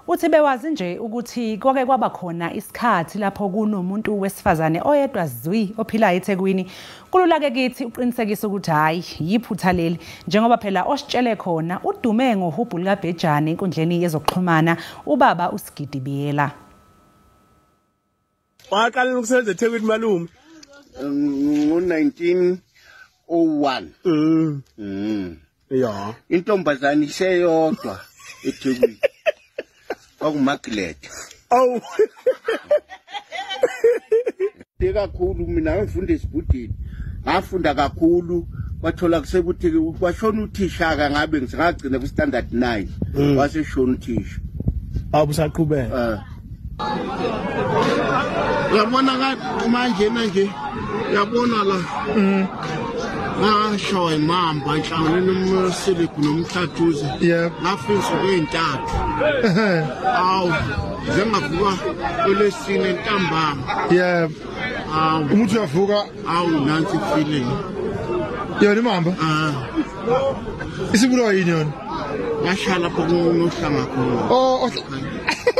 Uthi bewazi nje ukuthi kwake kwabakhona isikhathi lapho kunomuntu wesifazane oyedwa zwi ophilayo eThekwini. Kulula-ke kithi uqinisekisa ukuthi hayi yiphutha leli njengoba phela ositshele khona udume ngohubhu likabhejane enkundleni yezokuxhumana uBaba uSgidi Biyela. Waqala ukusebenza eThekwini malume ngo-1901. Ya. Intombazane iseyodwa eThekwini. Kwakumaglede. Oh. Kakhulu mina ngifunda esibhudini. Ngafunda kakhulu wathola kusekuthi kwashona uthishaka ngabe ngizagcina ku standard 9 waseshona uthisha. Abusaqhubeka. Yabona manje yabona la. Ngasho imamba nhlangane nomsele kunomthathuze. Ngafisa kweintathu. Awu njengavuka kwelesine ntambama. Umuntu uyavuka awu nansi feeling. Yona imamba? Isibulo yini yona? Ngashala lapho kunohlanga khona. Oh.